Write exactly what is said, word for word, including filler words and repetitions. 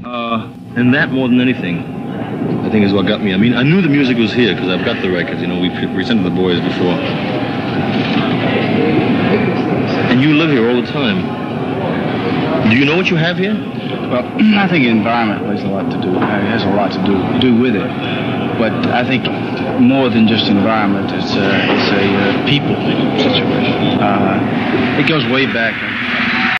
Uh, and that more than anything, I think is what got me. I mean, I knew the music was here because I've got the records. You know, we presented the boys before. And you live here all the time. Do you know what you have here? Well, I think environment plays a lot to do. Uh, it has a lot to do do with it. But I think more than just environment, it's a, it's a uh, people situation. Uh, it goes way back.